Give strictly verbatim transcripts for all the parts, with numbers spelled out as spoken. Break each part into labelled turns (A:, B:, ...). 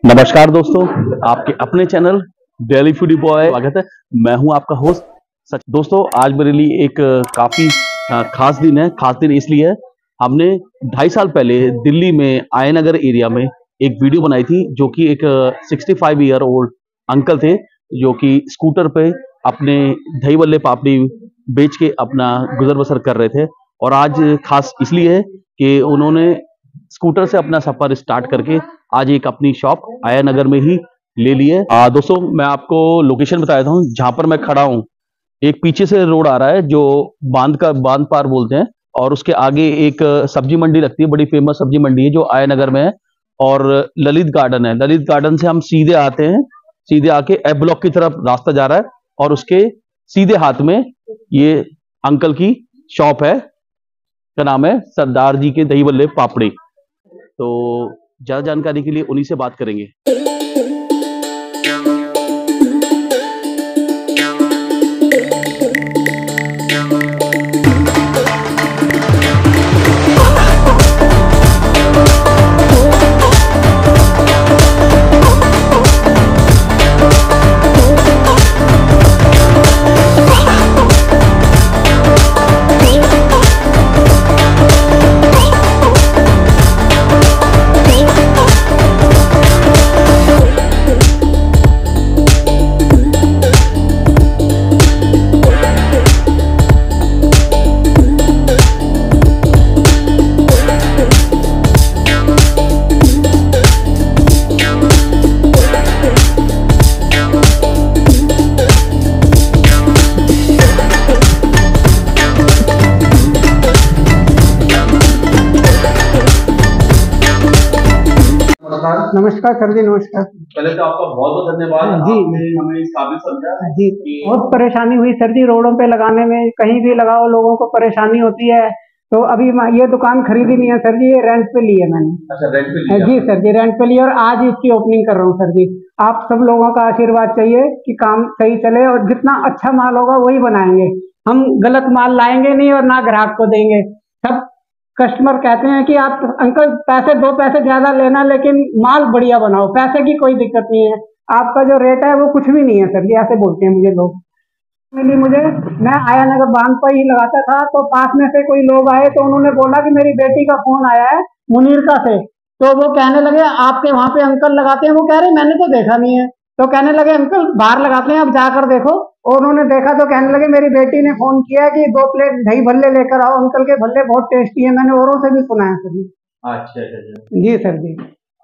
A: नमस्कार दोस्तों, आपके अपने चैनल डेली फूडी बॉय स्वागत है। मैं हूं आपका होस्ट सच। दोस्तों, आज मेरे लिए एक काफी खास दिन है। खास दिन इसलिए है, हमने ढाई साल पहले दिल्ली में आयनगर एरिया में एक वीडियो बनाई थी, जो कि एक पैंसठ ईयर ओल्ड अंकल थे, जो कि स्कूटर पे अपने दही बल्ले पापड़ी बेच के अपना गुजर बसर कर रहे थे। और आज खास इसलिए है कि उन्होंने स्कूटर से अपना सफर स्टार्ट करके आज एक अपनी शॉप आया नगर में ही ले ली है। आ, दोस्तों, मैं आपको लोकेशन बता देता हूँ जहां पर मैं खड़ा हूँ। एक पीछे से रोड आ रहा है जो बांध का बांध पार बोलते हैं, और उसके आगे एक सब्जी मंडी लगती है, बड़ी फेमस सब्जी मंडी है जो आया नगर में है। और ललित गार्डन है। ललित गार्डन से हम सीधे आते हैं, सीधे आके एफ ब्लॉक की तरफ रास्ता जा रहा है, और उसके सीधे हाथ में ये अंकल की शॉप है, का नाम है सरदार जी के दही बल्ले पापड़ी। तो ज्यादा जानकारी के लिए उन्हीं से बात करेंगे।
B: नमस्कार सर जी, नमस्कार।
A: पहले तो आपका बहुत बहुत धन्यवाद
B: जी।
A: हमें इस काबिल समझा
B: जी, बहुत परेशानी हुई सर जी रोडों पे लगाने में। कहीं भी लगाओ लोगों को परेशानी होती है। तो अभी ये दुकान खरीदी नहीं है सर जी, ये रेंट पे ली है मैंने।
A: अच्छा, रेंट पे लिया?
B: जी सर जी, रेंट पे ली, और आज इसकी ओपनिंग कर रहा हूँ सर जी। आप सब लोगों का आशीर्वाद चाहिए कि काम सही चले, और जितना अच्छा माल होगा वही बनाएंगे। हम गलत माल लाएंगे नहीं और ना ग्राहक को देंगे। सब कस्टमर कहते हैं कि आप अंकल पैसे दो पैसे ज्यादा लेना, लेकिन माल बढ़िया बनाओ। पैसे की कोई दिक्कत नहीं है, आपका जो रेट है वो कुछ भी नहीं है सर जी, ऐसे बोलते हैं मुझे लोग। मिली मुझे, मैं आया नगर बांध पर ही लगाता था, तो पास में से कोई लोग आए तो उन्होंने बोला कि मेरी बेटी का फोन आया है मुनीरका से। तो वो कहने लगे आपके वहां पे अंकल लगाते हैं। वो कह रहे मैंने तो देखा नहीं है। तो कहने लगे अंकल बाहर लगाते हैं, अब जाकर देखो। और उन्होंने देखा तो कहने लगे मेरी बेटी ने फोन किया कि दो प्लेट दही भल्ले लेकर आओ, अंकल के भल्ले बहुत टेस्टी है। मैंने औरों से भी सुना है सर जी।
A: अच्छा अच्छा
B: जी सर जी।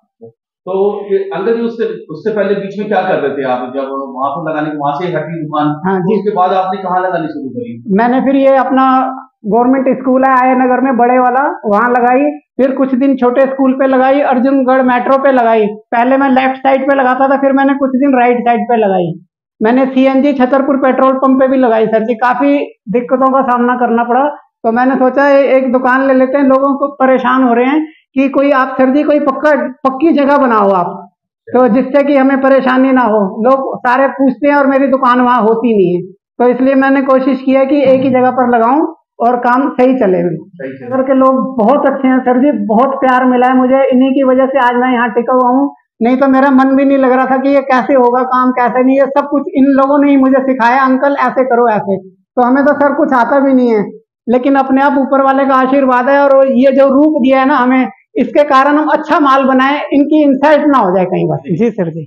A: तो अंकल जी, उससे उससे पहले बीच में क्या कर रहे थे आप? जब वहां पर लगाने वहां से हटी दुकान,
B: हाँ जी,
A: उसके बाद आपने कहाँ लगानी शुरू करी?
B: मैंने फिर ये अपना गवर्नमेंट स्कूल है आया नगर में बड़े वाला, वहां लगाई। फिर कुछ दिन छोटे स्कूल पे लगाई, अर्जुनगढ़ मेट्रो पे लगाई। पहले मैं लेफ्ट साइड पे लगाता था, फिर मैंने कुछ दिन राइट साइड पे लगाई। मैंने सीएनजी छतरपुर पेट्रोल पंप पे भी लगाई सर जी। काफी दिक्कतों का सामना करना पड़ा, तो मैंने सोचा एक दुकान ले लेते हैं। लोगों को परेशान हो रहे हैं कि कोई आप सर जी कोई पक्का पक्की जगह बनाओ आप, तो जिससे कि हमें परेशानी ना हो। लोग सारे पूछते हैं और मेरी दुकान वहां होती नहीं है, तो इसलिए मैंने कोशिश की है कि एक ही जगह पर लगाऊं और काम सही चले। नगर के लोग बहुत अच्छे हैं सर जी, बहुत प्यार मिला है मुझे। इन्हीं की वजह से आज मैं यहाँ टिका हुआ हूँ, नहीं तो मेरा मन भी नहीं लग रहा था कि ये कैसे होगा काम, कैसे नहीं। ये सब कुछ इन लोगों ने ही मुझे सिखाया, अंकल ऐसे करो ऐसे। तो हमें तो सर कुछ आता भी नहीं है, लेकिन अपने आप ऊपर वाले का आशीर्वाद है, और ये जो रूप दिया है ना हमें, इसके कारण हम अच्छा माल बनाए, इनकी इंसल्ट ना हो जाए कहीं बार। जी सर जी,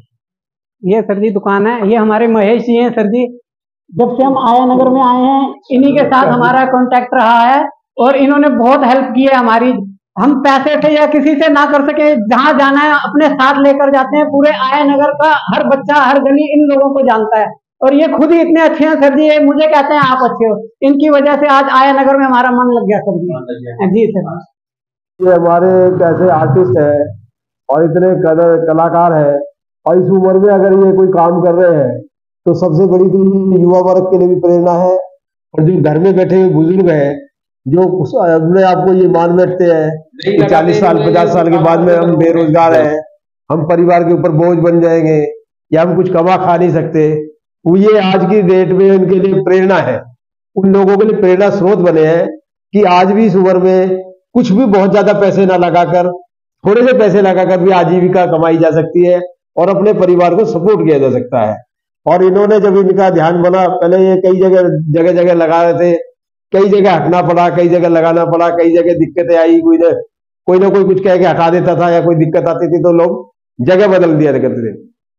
B: ये सर जी दुकान है, ये हमारे महेश जी हैं सर जी। जब से हम आया नगर में आए हैं, इन्हीं के साथ हमारा कांटेक्ट रहा है, और इन्होंने बहुत हेल्प की है हमारी। हम पैसे से या किसी से ना कर सके, जहां जाना है अपने साथ लेकर जाते हैं। पूरे आया नगर का हर बच्चा, हर गली इन लोगों को जानता है, और ये खुद ही इतने अच्छे हैं सर जी। ये मुझे कहते हैं आप अच्छे हो, इनकी वजह से आज आया नगर में हमारा मन लग गया सर जी। जी सर,
C: ये हमारे कैसे आर्टिस्ट है और इतने कदर कलाकार है, और इस उम्र में अगर ये कोई काम कर रहे हैं तो सबसे बड़ी तो युवा वर्ग के लिए भी प्रेरणा है। और जो घर में बैठे हुए बुजुर्ग हैं, जो अपने आप को ये मान बैठते हैं कि चालीस साल पचास साल के बाद में हम बेरोजगार हैं, हम परिवार के ऊपर बोझ बन जाएंगे, या हम कुछ कमा खा नहीं सकते, वो ये आज की डेट में उनके लिए प्रेरणा है। उन लोगों के लिए प्रेरणा स्रोत बने हैं कि आज भी इस उम्र में कुछ भी बहुत ज्यादा पैसे ना लगाकर, थोड़े से पैसे लगाकर भी आजीविका कमाई जा सकती है। और अपने परिवार को सपोर्ट किया जा सकता है। और इन्होंने जब इनका ध्यान बना, पहले ये कई जगह जगह जगह लगा रहे थे, कई जगह हटना पड़ा, कई जगह लगाना पड़ा, कई जगह दिक्कतें आई, कोई ना कोई ना कोई कुछ कह के हटा देता था या कोई दिक्कत आती थी तो लोग जगह बदल दिया करते थे।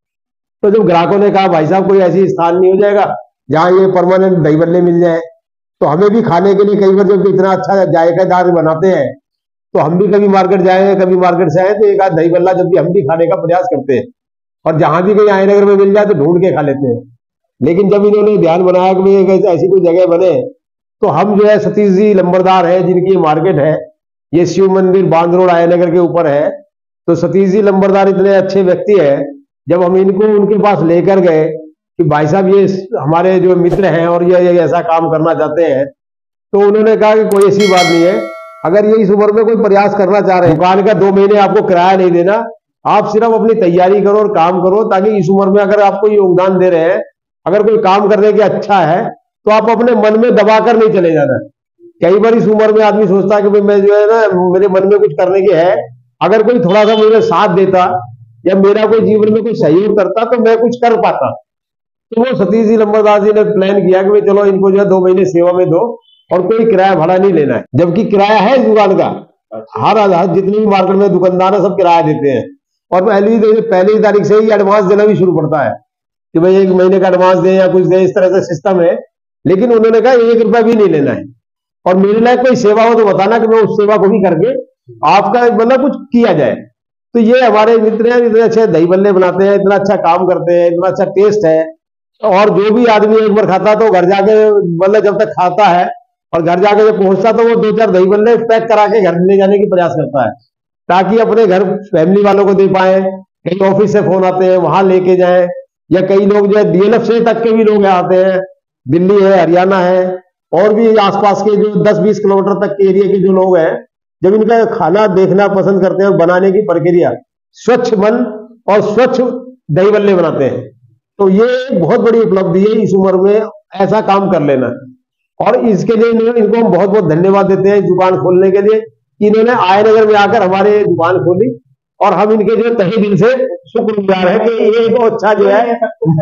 C: तो जब ग्राहकों ने कहा भाई साहब कोई ऐसी स्थान नहीं हो जाएगा जहाँ ये परमानेंट दही बल्ले मिल जाए, तो हमें भी खाने के लिए कई बार जब इतना अच्छा जायकादार बनाते हैं तो हम भी कभी मार्केट जाए, कभी मार्केट से आए तो एक आध दही बल्ला जब भी हम भी खाने का प्रयास करते हैं, और जहां भी कहीं आयनगर में मिल जाए तो ढूंढ के खा लेते हैं। लेकिन जब इन्होंने ध्यान बनाया कि भाई ऐसी कोई जगह बने, तो हम जो है सतीश जी लंबरदार है जिनकी मार्केट है, ये शिव मंदिर बांध रोड आयनगर के ऊपर है, तो सतीश जी लंबरदार इतने अच्छे व्यक्ति है, जब हम इनको उनके पास लेकर गए कि भाई साहब ये हमारे जो मित्र हैं और ये, ये ऐसा काम करना चाहते हैं, तो उन्होंने कहा कि कोई ऐसी बात नहीं है, अगर ये इस उम्र में कोई प्रयास करना चाह रहे हैं, दुकान का दो महीने आपको किराया नहीं देना, आप सिर्फ अपनी तैयारी करो और काम करो, ताकि इस उम्र में अगर आपको योगदान दे रहे हैं, अगर कोई काम करने की अच्छा है तो आप अपने मन में दबाकर नहीं चले जाना। कई बार इस उम्र में आदमी सोचता है कि भाई मैं जो है ना मेरे मन में कुछ करने की है, अगर कोई थोड़ा सा मुझे साथ देता या मेरा कोई जीवन में कोई सहयोग करता तो मैं कुछ कर पाता। तो वो सतीश जी लंबरदार जी ने प्लान किया कि भाई चलो इनको जो है दो महीने सेवा में दो और कोई किराया भाड़ा नहीं लेना है, जबकि किराया है दुकान का, हर हर जितनी भी मार्केट में दुकानदार है सब किराया देते हैं, और पहली पहली तारीख से ही एडवांस देना भी शुरू पड़ता है कि भाई एक महीने का एडवांस दें या कुछ दें, इस तरह से सिस्टम है। लेकिन उन्होंने कहा एक रुपया भी नहीं लेना है, और मेरे लायक कोई सेवा हो तो बताना कि मैं उस सेवा को भी करके आपका मतलब कुछ किया जाए। तो ये हमारे मित्र हैं, इतने अच्छे दही बल्ले बनाते हैं, इतना अच्छा काम करते हैं, इतना अच्छा टेस्ट है, और जो भी आदमी एक बार खाता तो घर जाके मतलब जब तक खाता है और घर जाके जब पहुंचता तो वो दो चार दही बल्ले पैक करा के घर ले जाने की प्रयास करता है, ताकि अपने घर फैमिली वालों को दे पाए। कई ऑफिस से फोन आते हैं वहां लेके जाएं, या कई लोग जो है डीएलएफ से तक के भी लोग आते हैं, दिल्ली है, हरियाणा है, और भी आसपास के जो दस बीस किलोमीटर तक के एरिया के जो लोग हैं, जब इनका खाना देखना पसंद करते हैं, बनाने की प्रक्रिया स्वच्छ मन और स्वच्छ दही बल्ले बनाते हैं, तो ये एक बहुत बड़ी उपलब्धि है इस उम्र में ऐसा काम कर लेना। और इसके लिए इनको हम बहुत बहुत धन्यवाद देते हैं इस दुकान खोलने के लिए, कि इन्होंने आयनगर में आकर हमारे दुकान खोली, और हम इनके जो तहे दिल से शुक्रगुजार है कि ये तो अच्छा जो है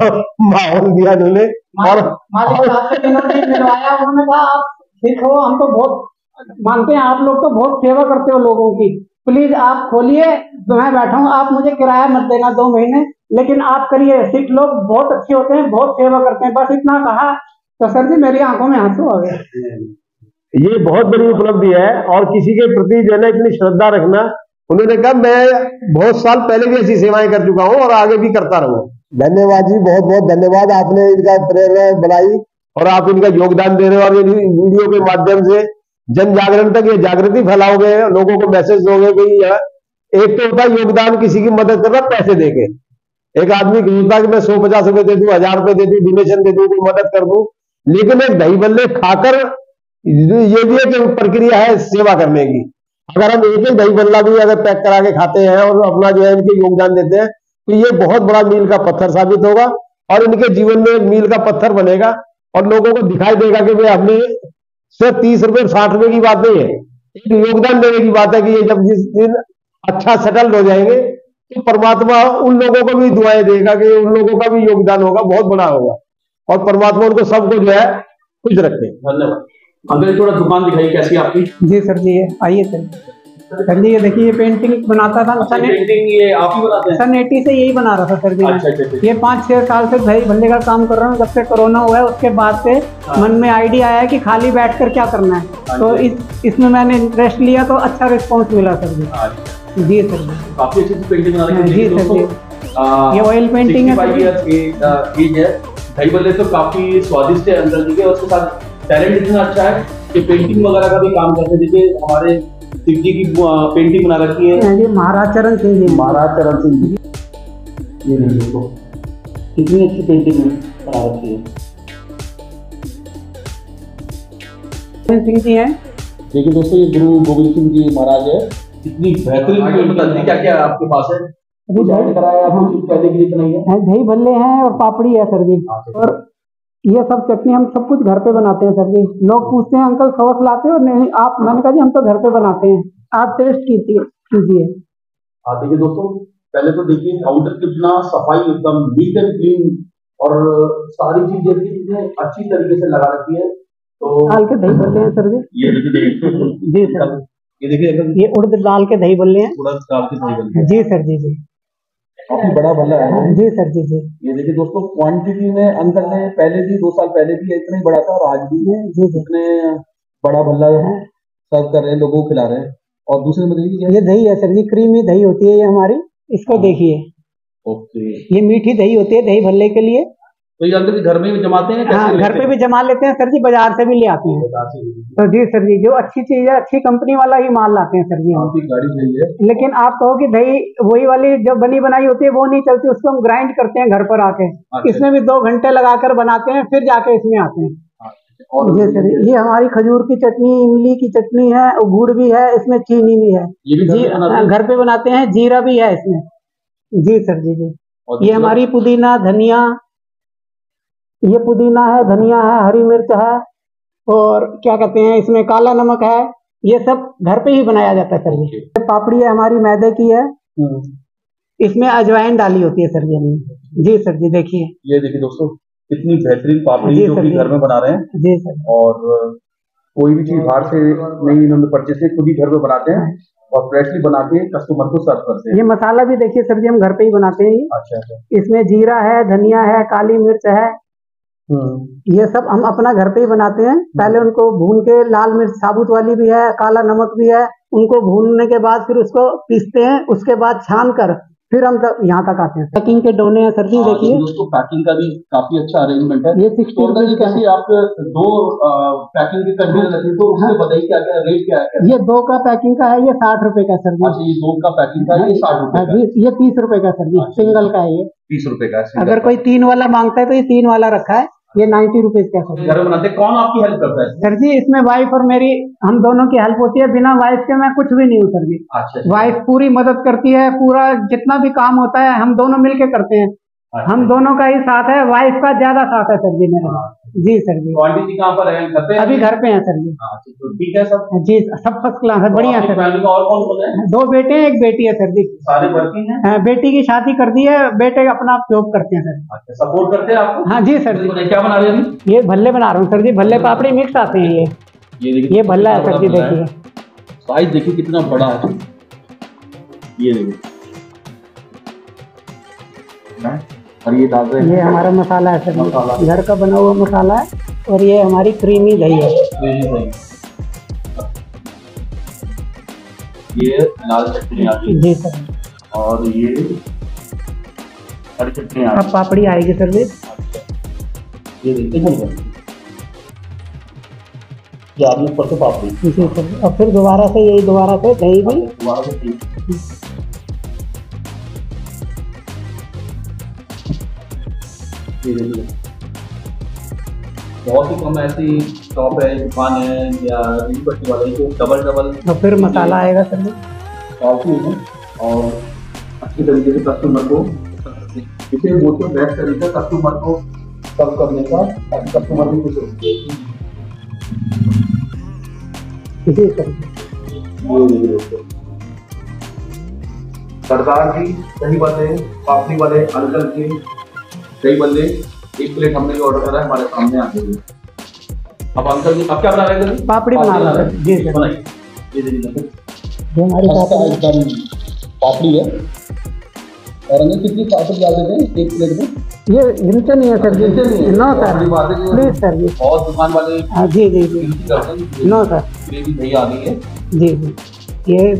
C: माहौल दिया इन्होंने। और
B: उन्होंने कहा आप देखो हम तो बहुत मानते हैं, आप लोग तो बहुत सेवा करते हो लोगों की, प्लीज आप खोलिए, मैं बैठा हूँ, आप मुझे किराया मत देना दो महीने, लेकिन आप करिए, सिख लोग बहुत अच्छे होते हैं, बहुत सेवा करते हैं, बस इतना कहा तो सर जी मेरी आंखों में आंसू आ गए।
C: ये बहुत बड़ी उपलब्धि है, और किसी के प्रति जो है ना इतनी श्रद्धा रखना। उन्होंने कहा मैं बहुत साल पहले भी ऐसी सेवाएं कर चुका हूँ और आगे भी करता रहूंगा। धन्यवाद जी, बहुत बहुत धन्यवाद, आपने इनका प्रेरणा बढ़ाई और आप इनका योगदान दे रहे हो, और वीडियो के माध्यम से जन जागरण तक ये जागृति फैलाओगे, लोगों को मैसेज दोगे कि एक तो होता है योगदान किसी की मदद करना पैसे देके, एक आदमी होता है कि मैं सौ पचास रुपए दे दूं, हजार रुपए दे दूं, डोनेशन दे दूं, कोई मदद कर दूं, लेकिन एक दही बल्ले खाकर ये भी एक प्रक्रिया है सेवा करने की। अगर हम एक एक दही बल्ला भी अगर पैक करा के खाते हैं और अपना जो है इनके योगदान देते हैं, तो ये बहुत बड़ा मील का पत्थर साबित होगा, और इनके जीवन में एक मील का पत्थर बनेगा, और लोगों को दिखाई देगा कि भाई हमने सिर्फ तीस रुपए साठ रुपए की बात नहीं है, एक योगदान देने की बात है कि ये जब जिस दिन अच्छा सेटल हो जाएंगे तो परमात्मा उन लोगों को भी दुआएं देगा कि उन लोगों का भी योगदान होगा, बहुत बड़ा होगा, और परमात्मा उनको सबको जो है खुश रखे। धन्यवाद।
A: अंकल थोड़ा दुकान दिखाइए कैसी आपकी।
B: जी सर जी, आइए सर। सर जी ये देखिए, ये पेंटिंग बनाता था
A: अच्छा, पेंटिंग ये आप ही बनाते हैं?
B: सन एटी से यही बना रहा था सर जी।
A: अच्छा, अच्छा, अच्छा।
B: ये पाँच छह साल से दही बल्ले का काम कर रहा हूँ, जब से कोरोना हुआ है उसके बाद से मन में आइडिया आया कि खाली बैठकर क्या करना है, तो इस इसमें मैंने इंटरेस्ट लिया तो अच्छा रिस्पॉन्स मिला सर जी। जी सर जी,
A: काफी अच्छी पेंटिंग बना रहे हैं।
B: जी सर जी, ये ऑयल पेंटिंग है। दही बल्ले तो काफी स्वादिष्ट है अंदर जी के, और उसके साथ टैलेंट इतना अच्छा है कि पेंटिंग वगैरह का भी काम करते हैं। देखिए हमारे शिव जी की पेंटिंग बना रखी है, ये महाराज चरण सिंह जी,
C: महाराज चरण सिंह जी,
A: ये देखो कितनी अच्छी पेंटिंग बना रखी है।
B: सिंह जी हैं।
A: देखिए दोस्तों, ये गुरु गोविंद सिंह जी महाराज है, इतनी बेहतरीन पेंटिंग। क्या क्या आपके पास है?
B: अभी दही
A: कराया पहले की जितना ही है,
B: दही भल्ले हैं और पापड़ी है सर जी, और ये सब चटनी हम सब कुछ घर पे बनाते हैं सर जी। लोग पूछते हैं अंकल सौस लाते हो? नहीं आप, मैंने कहा जी हम तो घर पे बनाते हैं, आप टेस्ट कीजिए कीजिए।
A: हाँ देखिए दोस्तों, पहले तो देखिए काउंटर कितना सफाई, एकदम नीट एंड क्लीन, और सारी चीजें चीजें अच्छी तरीके से लगा रखी है। तो
B: दाल के दही बल्ले हैं सर जी।
A: ये देखिए
B: जी सर,
A: ये देखिए
B: ये उड़द दाल के दही बल्ले हैं।
A: उड़द दाल के दही बल्ले
B: जी सर जी जी
A: काफी बड़ा भल्ला है।
B: जी सर जी जी
A: ये देखिए दोस्तों, क्वांटिटी में अंकल ने पहले भी दो साल पहले भी इतना ही बड़ा था और आज भी
B: जी जी
A: इतने बड़ा भल्ला सर्व कर रहे हैं, लोगों को खिला रहे हैं। और दूसरे में देखिए
B: ये दही है सर जी, क्रीमी दही होती है ये हमारी, इसको देखिए।
A: ओके,
B: ये मीठी दही होती है दही भल्ले के लिए।
A: तो ये अंकल जी घर में भी जमाते हैं?
B: हाँ, घर पे भी जमा लेते हैं सर जी, बाजार से भी ले आते हैं। तो जी सर जी, जो अच्छी चीज है, अच्छी कंपनी वाला ही माल लाते हैं सर जी हम।
A: गाड़ी नहीं है,
B: लेकिन आप कहो कि दही वही वाली जो बनी बनाई होती है वो नहीं चलती, उसको हम ग्राइंड करते हैं घर पर आके। इसमें भी दो घंटे लगाकर बनाते हैं, फिर जाके इसमें आते हैं।
A: और
B: जी सर, ये हमारी खजूर की चटनी, इमली की चटनी है, और गुड़ भी है, इसमें चीनी भी है।
A: ये भी घर
B: जी
A: पे बनाते हैं?
B: घर पे बनाते हैं, जीरा भी है इसमें। जी सर जी जी
A: और
B: ये हमारी पुदीना धनिया, ये पुदीना है, धनिया है, हरी मिर्च है, और क्या कहते हैं इसमें काला नमक है। ये सब घर पे ही बनाया जाता है सर जी। पापड़ी है हमारी, मैदे की है, इसमें अजवाइन डाली होती है सर जी हमने। जी सर जी देखिए,
A: ये देखिए दोस्तों, कितनी बेहतरीन पापड़ी
B: जी
A: जो
B: सर
A: कि
B: जी।
A: घर में बना रहे हैं।
B: जी सर
A: और कोई भी चीज बाहर से नहीं इन्होंने परचेस की, खुद ही घर में बनाते हैं और फ्रेशली बना के कस्टमर को सर्व करते हैं।
B: ये मसाला भी देखिए सर जी, हम घर पे ही बनाते हैं ये।
A: अच्छा अच्छा,
B: इसमें जीरा है, धनिया है, काली मिर्च है, ये सब हम अपना घर पे ही बनाते हैं। पहले उनको भून के, लाल मिर्च साबुत वाली भी है, काला नमक भी है, उनको भूनने के बाद फिर उसको पीसते हैं, उसके बाद छान कर फिर हम तक यहाँ तक आते हैं। पैकिंग के डोने हैं सर जी देखिए।
A: दोस्तों पैकिंग का भी काफी अच्छा अरेंजमेंट है।
B: ये सिक्सटी
A: तो अंकल जी
B: रुपीज का है।
A: कैसे आप दो पैकिंग के कंटेनर रखते हैं, तो उसमें बताइए क्या क्या रेट क्या है?
B: ये दो का पैकिंग का है, ये साठ रुपए का सर जी।
A: अच्छा, ये दो का पैकिंग का है, ये साठ रुपए
B: हाँ
A: का है।
B: जी, ये तीस रुपए का सर जी, सिंगल का है ये।
A: तीस रुपए का है single
B: अगर
A: का।
B: कोई तीन वाला मांगता है तो ये तीन वाला रखा है, ये नाइन्टी रुपीज का सर जी।
A: घर में बनाते हैं, कौन आपकी हेल्प करता है?
B: सर जी इसमें वाइफ और मेरी, हम दोनों की हेल्प होती है। बिना वाइफ के मैं कुछ भी नहीं हूँ सर जी।
A: अच्छा अच्छा।
B: वाइफ पूरी मदद करती है, पूरा जितना भी काम होता है हम दोनों मिलके करते हैं।
A: अच्छा।
B: हम दोनों का ही साथ है, वाइफ का ज्यादा साथ है सर जी मेरा। जी सर जी,
A: तो आंटी जी कहाँ पर है? घर पे हैं?
B: अभी घर पे हैं सर जी।
A: हाँ, तो ठीक है सब।
B: जी सब फर्स्ट क्लास है, बढ़िया
A: आपकी
B: सर।
A: फैमिली में और कौन कौन है?
B: दो बेटे हैं, एक बेटी है सर जी।
A: सारे वर्किंग हैं?
B: हाँ, बेटी की शादी कर दी है, बेटे अपना जॉब करते हैं सर।
A: अच्छा, सपोर्ट करते हैं आपको?
B: हाँ जी सर जी।
A: बताइए, क्या बना रहे हैं अभी?
B: ये भल्ले बना रहा हूँ सर जी, भल्ले पापड़ी मिक्स आते हैं ये।
A: ये देखिए,
B: ये भल्ला है
A: कितना
B: सर जी
A: बड़ा भल्ला है।
B: देखिए।
A: साइज देखिए कितना बड़ा है। ये देखिए, और ये डाल रहे
B: ये
A: हैं
B: हमारा मसाला है सर
A: मसाला।
B: जी, घर का बना हुआ मसाला है, और ये हमारी क्रीमी दही है।
A: ये दही। ये लाल चटनी आ गई
B: जी सर,
A: और ये हरी चटनी आ
B: अब
A: गई।
B: पापड़ी आएगी सर जी।
A: अच्छा, ये देखिए बोल रहे ये आगे ऊपर से पापड़ी।
B: जी सर, और फिर दोबारा से यही दोबारा से दही भी।
A: दोबारा से ठीक। ये देखिए, बहुत ही कम ऐसी शॉप है, दुकान है या रेडी पट्टी वाले जो डबल डबल
B: और फिर मसाला आएगा सर जी।
A: पावती है और अच्छी तरीके से कस्टमर को, इसे बोलते बेस्ट तरीका कस्टमर को सर्व करने का, ताकि कस्टमर भी खुश हो।
B: जी सर जी,
A: ये देखिए दोस्तों, सरदार जी दही बल्ले, पापड़ी वाले अंकल के दही बल्ले, एक प्लेट हमने ऑर्डर करा है, हमारे सामने आ गई। अब अंकल जी अब क्या बना रहे हैं?
B: पापड़ी बना रहा है जी सर।
A: बनाइए, ये देखिए
B: ये हमारी पापड़ी
A: एकदम पापड़ी है। और अंकल कितनी पापड़ी डाल देते हैं एक प्लेट में?
B: ये गिनते नहीं है सर जी। नो सर,
A: बड़ी बात है कि
B: प्लीज सर जी।
A: बहुत दुकान वाले
B: हाँ जी जी जी,
A: गिनती करते हैं।
B: No sir.
A: ग्रेवी दही आ गई है
B: जी जी, ये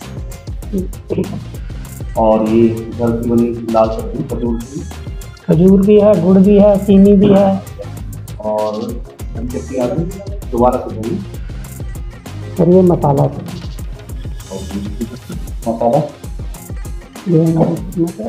A: और ये घर की बनी लाल चटनी, खजूर की,
B: खजूर भी है, गुड़ भी है, चीनी भी है,
A: और हरी चटनी आ गई। दोबारा से दही
B: और ये मसाला है।
A: और मसाला।
B: ये हमारी मसाला।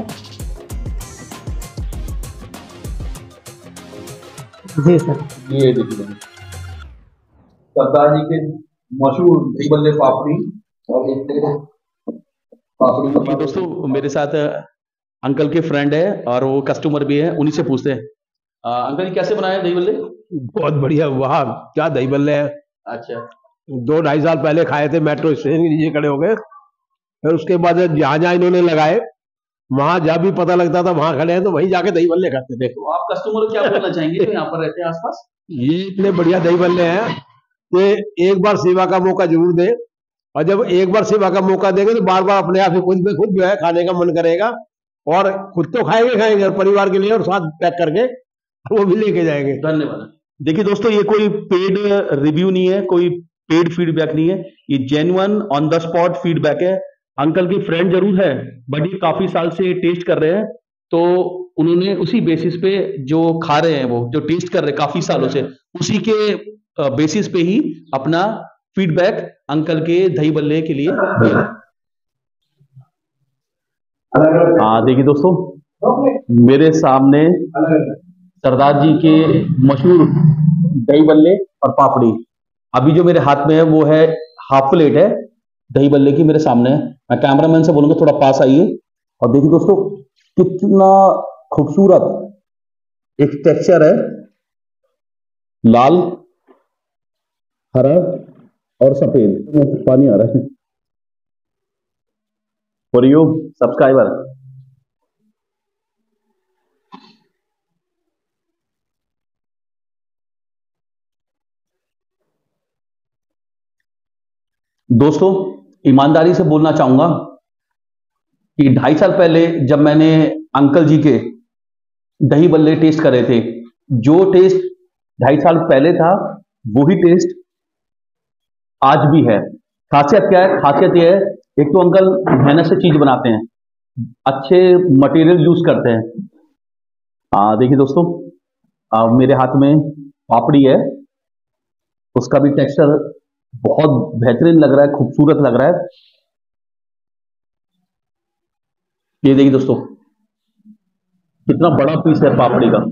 B: जी सर,
A: ये देखिए सरदार जी के मशहूर दही बल्ले पापड़ी और एक पापड़ी। तो दोस्तों मेरे साथ अंकल के फ्रेंड है और वो कस्टमर भी है, उन्हीं से पूछते हैं। आ, अंकल जी कैसे बनाए दही बल्ले?
D: बहुत बढ़िया, वाह क्या दही बल्ले हैं।
A: अच्छा,
D: दो ढाई साल पहले खाए थे, मेट्रो स्टेशन के नीचे खड़े हो गए। फिर उसके बाद जहाँ जहाँ इन्होंने लगाए वहां जब भी पता लगता था वहां खड़े हैं तो वहीं जाके दही बल्ले खाते थे।
A: तो आप कस्टमर को क्या बोलना चाहेंगे जो यहाँ पर रहते हैं आसपास?
D: ये इतने बढ़िया दही बल्ले हैं कि एक बार सेवा का मौका जरूर दे, और जब एक बार सेवा का मौका देंगे तो बार बार अपने आप ही खुद में खुद जो है खाने का मन करेगा, और खुद तो खाएंगे खाएंगे और परिवार के लिए और साथ पैक करके वो भी लेके जाएंगे।
A: धन्यवाद। देखिए दोस्तों, ये कोई पेड रिव्यू नहीं है, कोई पेड फीडबैक नहीं है, ये genuine on the spot feedback है। अंकल की फ्रेंड जरूर है, बट ये काफी साल से टेस्ट कर रहे हैं, तो उन्होंने उसी बेसिस पे जो खा रहे हैं, वो जो टेस्ट कर रहे हैं काफी सालों से, उसी के बेसिस पे ही अपना फीडबैक अंकल के दही बल्ले के लिए दिया। हाँ देखिए दोस्तों, मेरे सामने सरदार जी के मशहूर दही बल्ले और पापड़ी, अभी जो मेरे हाथ में है वो है हाफ प्लेट है दही बल्ले की, मेरे सामने है। मैं कैमरामैन से बोलूंगा थोड़ा पास आइए, और देखिए दोस्तों कितना खूबसूरत एक टेक्सचर है, लाल, हरा और सफेद। पानी आ रहा है फॉर यू सब्सक्राइबर। दोस्तों ईमानदारी से बोलना चाहूंगा कि ढाई साल पहले जब मैंने अंकल जी के दही बल्ले टेस्ट करे थे, जो टेस्ट ढाई साल पहले था वही टेस्ट आज भी है। खासियत क्या है? खासियत यह है, एक तो अंकल मेहनत से चीज बनाते हैं, अच्छे मटेरियल यूज करते हैं। आ, देखिए दोस्तों, आ, मेरे हाथ में पापड़ी है, उसका भी टेक्सचर बहुत बेहतरीन लग रहा है, खूबसूरत लग रहा है। ये देखिए दोस्तों कितना बड़ा पीस है पापड़ी का।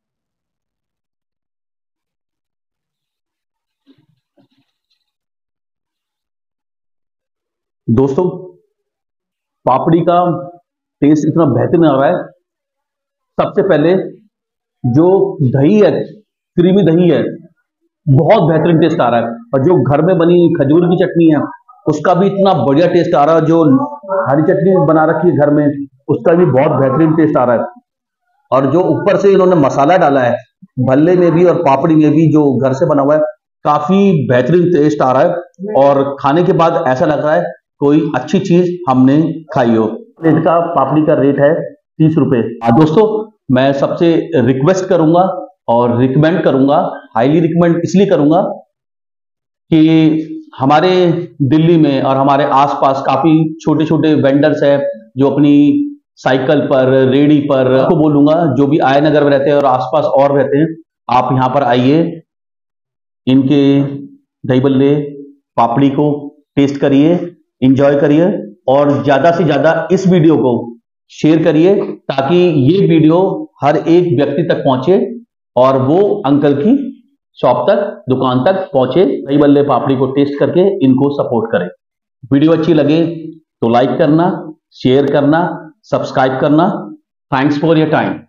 A: दोस्तों पापड़ी का टेस्ट इतना बेहतरीन आ रहा है। सबसे पहले जो दही है, क्रीमी दही है, बहुत बेहतरीन टेस्ट आ रहा है, और जो घर में बनी खजूर की चटनी है उसका भी इतना बढ़िया टेस्ट आ रहा है। जो हरी चटनी बना रखी है घर में, उसका भी बहुत बेहतरीन टेस्ट आ रहा है। और जो ऊपर से इन्होंने मसाला डाला है भल्ले में भी और पापड़ी में भी, जो घर से बना हुआ है, काफी बेहतरीन टेस्ट आ रहा है, और खाने के बाद ऐसा लग रहा है कोई अच्छी चीज हमने खाई हो। प्लेट का पापड़ी का रेट है तीस रुपए। दोस्तों मैं सबसे रिक्वेस्ट करूंगा और रिकमेंड करूंगा, हाईली रिकमेंड इसलिए करूंगा कि हमारे दिल्ली में और हमारे आसपास काफी छोटे छोटे वेंडर्स हैं जो अपनी साइकिल पर, रेडी पर, आपको बोलूंगा जो भी आय नगर में रहते हैं और आसपास और रहते हैं, आप यहां पर आइए, इनके दही बल्ले पापड़ी को टेस्ट करिए, एंजॉय करिए, और ज्यादा से ज्यादा इस वीडियो को शेयर करिए ताकि ये वीडियो हर एक व्यक्ति तक पहुंचे और वो अंकल की शॉप तक, दुकान तक पहुंचे, दही बल्ले पापड़ी को टेस्ट करके इनको सपोर्ट करें। वीडियो अच्छी लगे तो लाइक करना, शेयर करना, सब्सक्राइब करना। Thanks for your time.